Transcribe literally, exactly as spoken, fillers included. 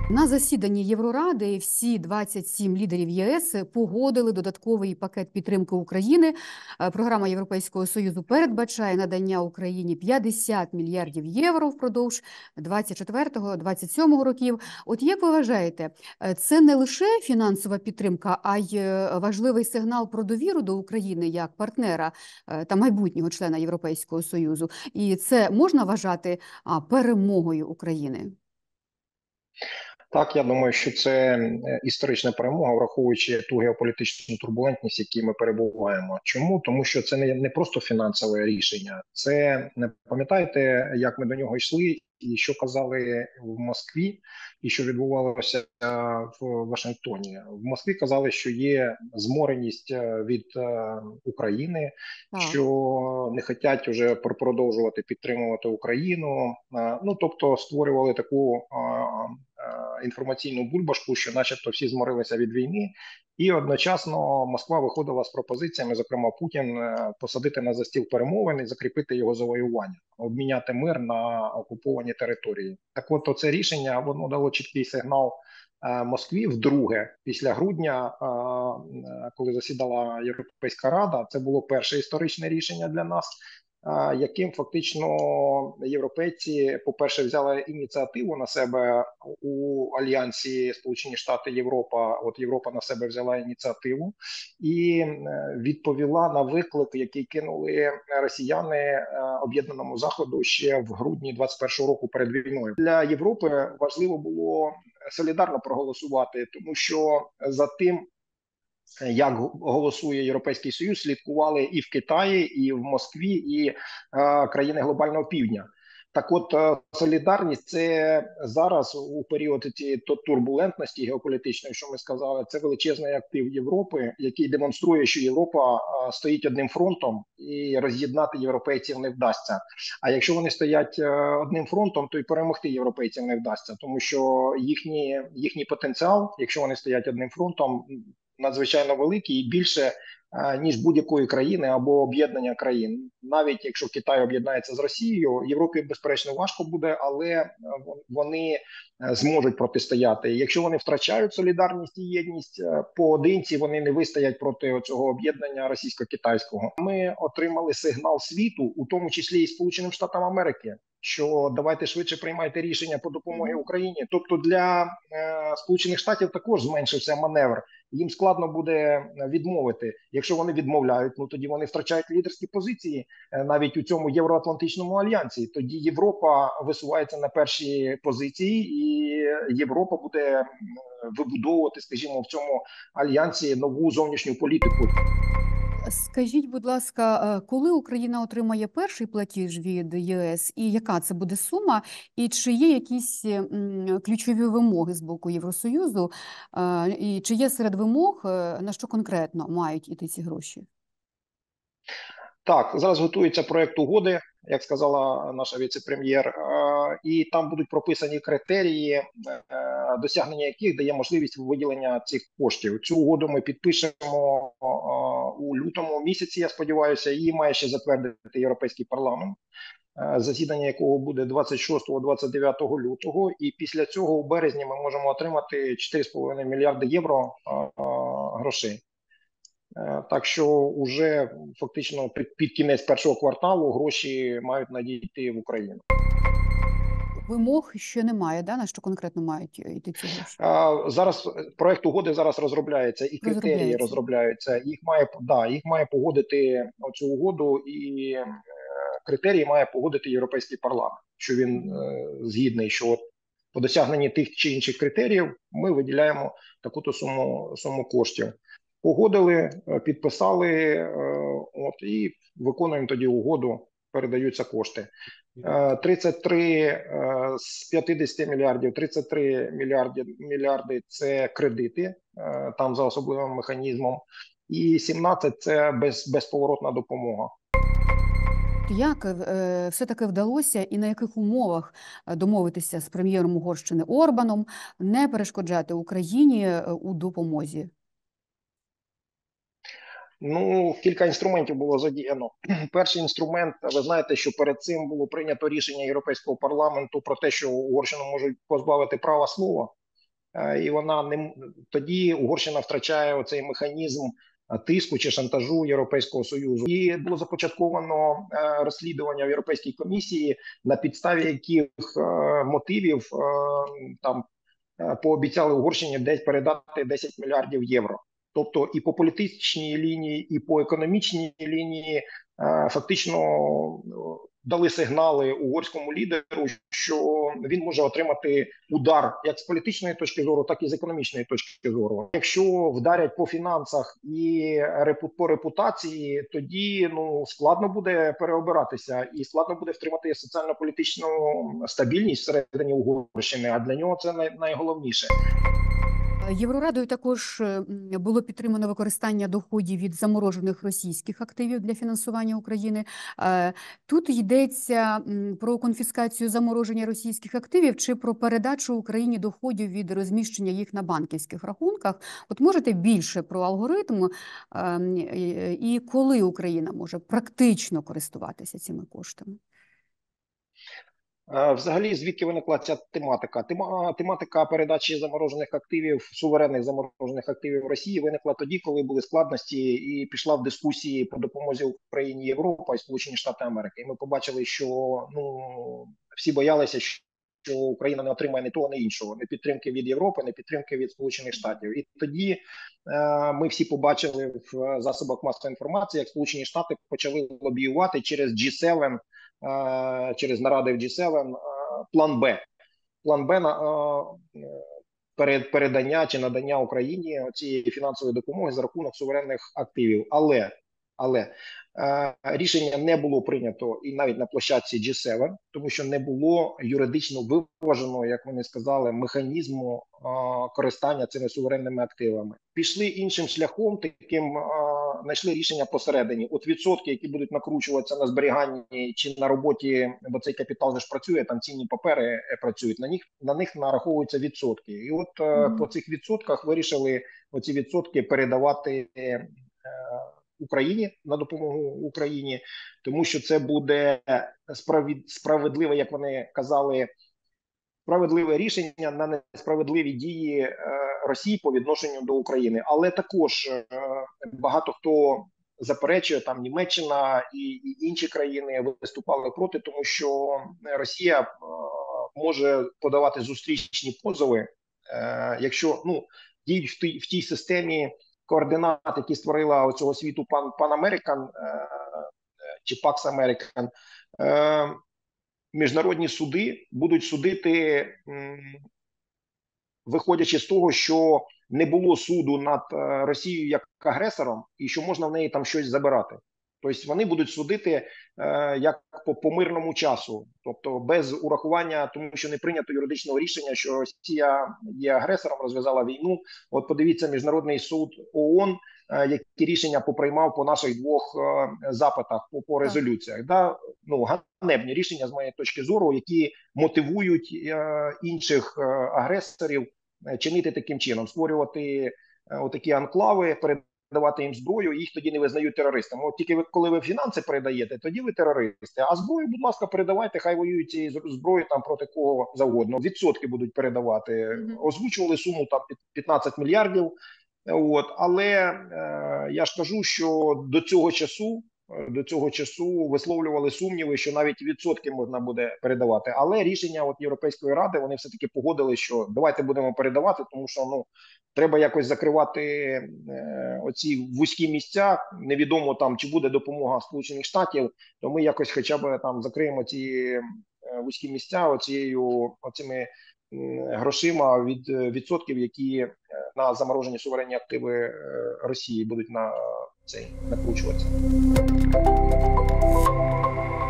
На засіданні Євроради всі двадцять сім лідерів ЄС погодили додатковий пакет підтримки України. Програма Європейського Союзу передбачає надання Україні п'ятдесят мільярдів євро впродовж двадцять четвертого - двадцять сьомого років. От як ви вважаєте, це не лише фінансова підтримка, а й важливий сигнал про довіру до України як партнера та майбутнього члена Європейського Союзу? І це можна вважати перемогою України? Так, я думаю, що це історична перемога, враховуючи ту геополітичну турбулентність, в якій ми перебуваємо. Чому? Тому що це не, не просто фінансове рішення. Це, пам'ятаєте, як ми до нього йшли і що казали в Москві, і що відбувалося в Вашингтоні. В Москві казали, що є змореність від України, Так. що не хочуть вже продовжувати підтримувати Україну. Ну, тобто створювали таку інформаційну бульбашку, що начебто всі зморилися від війни, і одночасно Москва виходила з пропозиціями, зокрема Путін, посадити на за стіл перемовин і закріпити його завоювання, обміняти мир на окуповані території. Так от це рішення, воно дало чіткий сигнал Москві вдруге, після грудня, коли засідала Європейська Рада. Це було перше історичне рішення для нас, яким фактично європейці, по-перше, взяли ініціативу на себе у альянсі Сполучені Штати Європа. От Європа на себе взяла ініціативу і відповіла на виклик, який кинули росіяни об'єднаному Заходу ще в грудні двадцять першого року перед війною. Для Європи важливо було солідарно проголосувати, тому що за тим, як голосує Європейський Союз, слідкували і в Китаї, і в Москві, і е, країни глобального півдня. Так от, е, солідарність – це зараз у період цієї турбулентності геополітичної, що ми сказали, це величезний актив Європи, який демонструє, що Європа е, стоїть одним фронтом і роз'єднати європейців не вдасться. А якщо вони стоять е, одним фронтом, то й перемогти європейців не вдасться, тому що їхні, їхній потенціал, якщо вони стоять одним фронтом, надзвичайно великий і більше, ніж будь-якої країни або об'єднання країн. Навіть якщо Китай об'єднається з Росією, Європі, безперечно, важко буде, але вони зможуть протистояти. Якщо вони втрачають солідарність і єдність, поодинці вони не вистоять проти цього об'єднання російсько-китайського. Ми отримали сигнал світу, у тому числі і Сполученим Штатам Америки, що давайте швидше приймайте рішення по допомогі Україні. Тобто для е, Сполучених Штатів також зменшився маневр. Їм складно буде відмовити. Якщо вони відмовляють, ну тоді вони втрачають лідерські позиції е, навіть у цьому Євроатлантичному альянсі. Тоді Європа висувається на перші позиції, і Європа буде вибудовувати, скажімо, в цьому альянсі нову зовнішню політику. Скажіть, будь ласка, коли Україна отримає перший платіж від ЄС і яка це буде сума? І чи є якісь ключові вимоги з боку Євросоюзу? І чи є серед вимог, на що конкретно мають іти ці гроші? Так, зараз готується проєкт угоди, як сказала наша віце-прем'єр, і там будуть прописані критерії, досягнення яких дає можливість виділення цих коштів. Цю угоду ми підпишемо у лютому місяці, я сподіваюся, її має ще затвердити Європейський парламент, засідання якого буде двадцять шостого - двадцять дев'ятого лютого, і після цього у березні ми можемо отримати чотири з половиною мільярди євро грошей. Так що вже фактично під, під кінець першого кварталу гроші мають надійти в Україну. Вимог ще немає, да? На що конкретно мають йти ці гроші? А, зараз проект угоди зараз розробляється і критерії розробляються. Їх має, да, їх має погодити цю угоду, і е, критерії має погодити Європейський парламент, що він е, згідний, що от по досягненні тих чи інших критеріїв ми виділяємо таку-то суму, суму коштів. Погодили, підписали, от, і виконуємо тоді угоду, передаються кошти. тридцять три з п'ятдесят мільярдів, тридцять три мільярди, мільярди – це кредити, там за особливим механізмом, і сімнадцять – це без, безповоротна допомога. Як е, все-таки вдалося і на яких умовах домовитися з прем'єром Угорщини Орбаном не перешкоджати Україні у допомозі? Ну, кілька інструментів було задіяно. Перший інструмент, ви знаєте, що перед цим було прийнято рішення Європейського парламенту про те, що Угорщину можуть позбавити права слова і вона не тоді Угорщина втрачає оцей механізм тиску чи шантажу Європейського Союзу. І було започатковано розслідування в Європейській комісії, на підставі яких мотивів там пообіцяли Угорщині десь передати десять мільярдів євро. Тобто і по політичній лінії, і по економічній лінії фактично дали сигнали угорському лідеру, що він може отримати удар як з політичної точки зору, так і з економічної точки зору. Якщо вдарять по фінансах і по репутації, тоді ну складно буде переобиратися і складно буде втримати соціально-політичну стабільність всередині Угорщини, а для нього це най найголовніше. Єврорадою також було підтримано використання доходів від заморожених російських активів для фінансування України. Тут йдеться про конфіскацію замороження російських активів чи про передачу Україні доходів від розміщення їх на банківських рахунках. От можете більше про алгоритм і коли Україна може практично користуватися цими коштами? Взагалі, звідки виникла ця тематика? Тема, тематика передачі заморожених активів, суверенних заморожених активів Росії виникла тоді, коли були складності і пішла в дискусії по допомозі Україні Європа і Сполучені Штати Америки. І ми побачили, що ну, всі боялися, що Україна не отримає ні того, ні іншого, не підтримки від Європи, не підтримки від Сполучених Штатів. І тоді е, ми всі побачили в засобах масової інформації, як Сполучені Штати почали лобіювати через джі севен, через наради в джі севен план Б. План Б на перед передання чи надання Україні цієї фінансової допомоги за рахунок суверенних активів. Але, але рішення не було прийнято і навіть на площадці джі севен, тому що не було юридично виваженого, як вони сказали, механізму користання цими суверенними активами. Пішли іншим шляхом, таким знайшли рішення посередині. От відсотки, які будуть накручуватися на зберіганні чи на роботі, бо цей капітал же ж працює, там цінні папери працюють, на них, на них нараховуються відсотки. І от mm-hmm. по цих відсотках вирішили оці відсотки передавати е, Україні, на допомогу Україні, тому що це буде справедливе, як вони казали, справедливе рішення на несправедливі дії Росії по відношенню до України. Але також багато хто заперечує, там Німеччина і, і інші країни виступали проти, тому що Росія може подавати зустрічні позови, якщо ну, діють в тій, в тій системі координат, які створила оцього світу пан, пан Американ чи Пакс Американ, міжнародні суди будуть судити, виходячи з того, що не було суду над Росією як агресором і що можна в неї там щось забирати. Тобто вони будуть судити як по, по мирному часу, тобто без урахування, тому що не прийнято юридичного рішення, що Росія є агресором, розв'язала війну. От подивіться, Міжнародний суд ООН, які рішення поприймав по наших двох запитах, по, по резолюціях. Да? Ну, ганебні рішення, з моєї точки зору, які мотивують інших агресорів чинити таким чином, створювати отакі анклави, передавати їм зброю, і їх тоді не визнають терористами. От тільки ви, коли ви фінанси передаєте, тоді ви терористи. А зброю, будь ласка, передавайте, хай воюють цією зброєю там проти кого завгодно. Відсотки будуть передавати. Mm-hmm. Озвучували суму там п'ятнадцять мільярдів. От, але е, я ж кажу, що до цього часу, до цього часу висловлювали сумніви, що навіть відсотки можна буде передавати. Але рішення от Європейської ради, вони все-таки погодили, що давайте будемо передавати, тому що ну треба якось закривати е, оці вузькі місця. Невідомо там, чи буде допомога Сполучених Штатів, то ми якось хоча б там закриємо ці е, вузькі місця оцією, оцими грошима від відсотків, які на заморожені суверенні активи Росії будуть на цей накручуватися.